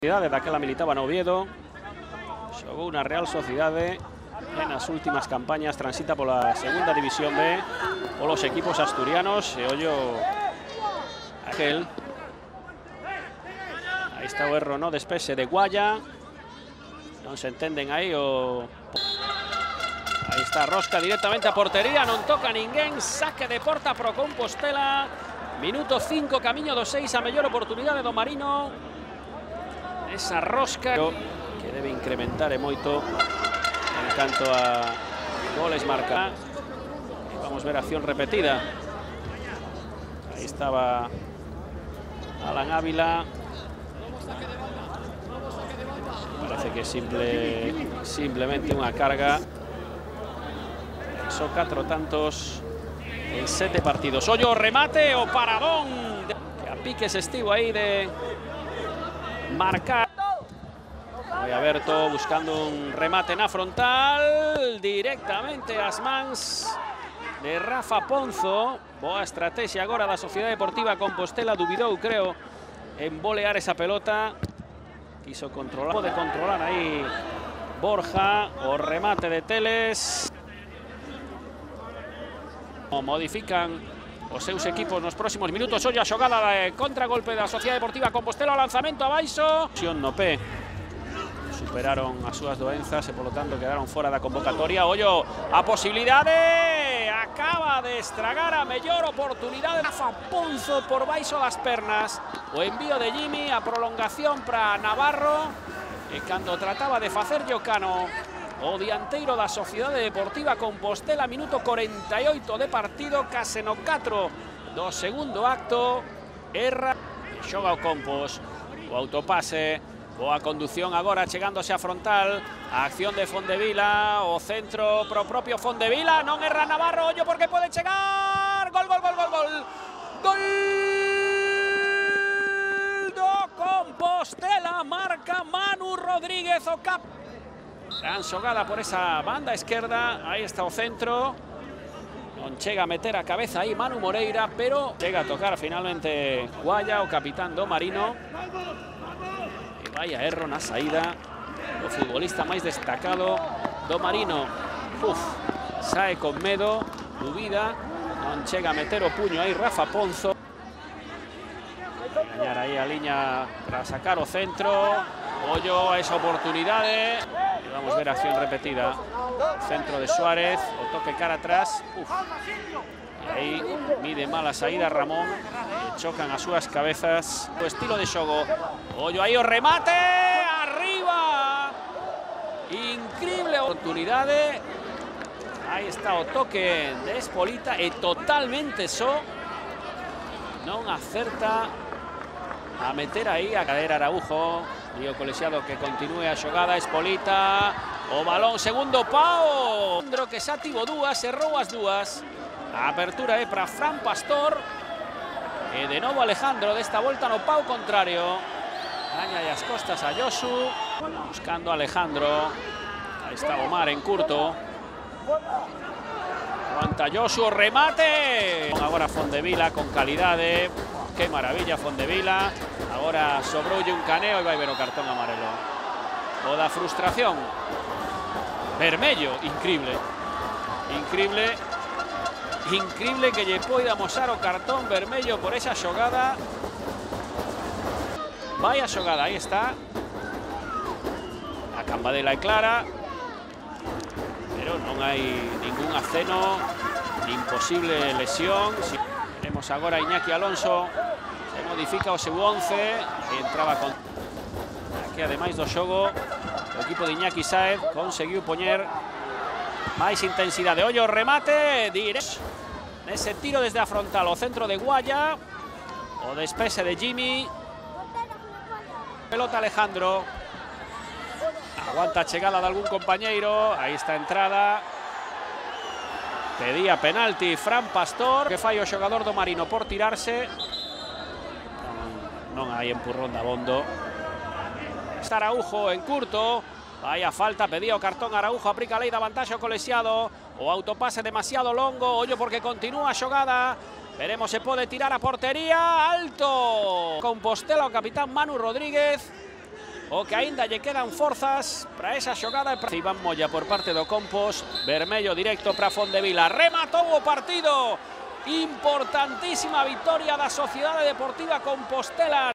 Daquela militaba en Oviedo, xogou na Real Sociedade en as últimas campañas, transita pola segunda división B polos equipos asturianos e ollo aquel. Aí está o erro no despese de Guaya, non se entenden aí o... Aí está Rosca directamente a portería, non toca ninguén, saque de porta pro Compostela, minuto 5, camiño do 6, a mellor oportunidade do Marino. Esa rosca que debe incrementar moito en canto a goles marcados. Vamos a ver acción repetida. Ahí estaba Alan Ávila. Parece que simplemente unha carga. Son 4 tantos en 7 partidos. Ollo, remate o paradón. Que a piques estivo aí de marcar. Alberto buscando un remate na frontal, directamente ás mans de Rafa Ponzo. Boa estrategia agora da Sociedade Deportiva Compostela, dubidou, creo, en volear esa pelota. Quiso controlar, pode controlar aí Borja, o remate de Teles. Modifican os seus equipos nos próximos minutos. Ollo a xogada de contragolpe da Sociedade Deportiva Compostela, o lanzamento abaixo. No P. Superaron as súas doenzas e, polo tanto, quedaron fora da convocatoria. Ollo, a posibilidade acaba de estragar a mellor oportunidade. Rafa Ponzo por baixo das pernas. O envío de Jimmy, a prolongación para Navarro. E cando trataba de facer Cano, o dianteiro da Sociedade Deportiva Compostela, minuto 48 de partido, case no 4 do segundo acto. Erra, xoga o Compos, o autopase. Boa conducción agora, chegándose a frontal. A acción de Fondevila, o centro pro propio Fondevila. Non erra Navarro, ollo porque pode chegar. Gol, gol, gol, gol, gol. Gol do Compostela, marca Manu Rodríguez o cap. Gran xogada por esa banda esquerda. Aí está o centro. Non chega a meter a cabeza aí Manu Moreira, pero chega a tocar finalmente Guaya, o capitán do Marino. Vaya erro na saída do futbolista máis destacado do Marino. Sae con medo, dubida, non chega a meter o puño aí Rafa Ponzo. Gañar aí a liña para sacar o centro. Ollo a esa oportunidade. E vamos ver a acción repetida. Centro de Suárez, o toque cara atrás. E aí mide mal a saída Ramón. E chocan as súas cabezas. O estilo de xogo. Ollo aí o remate. Arriba. Increíble oportunidade. Aí está o toque de Espolita. E totalmente só. Non acerta a meter aí a cadera Araujo. E o colexiado que continúe a xogada. Espolita. O balón, segundo pau. Que xa tivo dúas, errou as dúas. A apertura é para Fran Pastor. E de novo Alejandro, desta volta no pau contrario. Gaña as costas a Josu. Buscando a Alejandro. Aí está Omar en curto. Aguanta Josu, remate. Agora Fondevila con calidade. Que maravilla Fondevila. Agora sobroulle un caneo e vai ver o cartón amarelo. O da frustración. Vermello, increíble. Increíble. Increíble que lle poida amosar o cartón vermello por esa xogada. Vaya xogada, aí está. A cambadela é clara. Pero non hai ningún aceno, nin posible lesión. Veremos agora Iñaki Alonso. Se modifica o seu 11. E entraba con... Aquí, ademais do xogo, o equipo de Iñaki Sáez conseguiu poñer máis intensidade. Ollo, remate directo. Nese tiro desde a frontal, o centro de Guaya. O despese de Jimmy. Pelota Alejandro. Aguanta a chegada de algún compañeiro. Aí está a entrada. Pedía penalti Fran Pastor. Que fai o xogador do Marino por tirarse. Non hai empurrón da Bondo. Está Araujo en curto. Vaya falta, pedía o cartón Araujo, aplica a lei da vantaxe ao colexiado. O autopase demasiado longo, ollo porque continúa a xogada. Veremos se pode tirar a portería, alto. Compostela o capitán Manu Rodríguez. o que ainda lle quedan forzas para esa xogada. Iván Moya por parte do Compos, vermello directo para Fondevila, rematou o partido. Importantísima victoria da Sociedade Deportiva Compostela.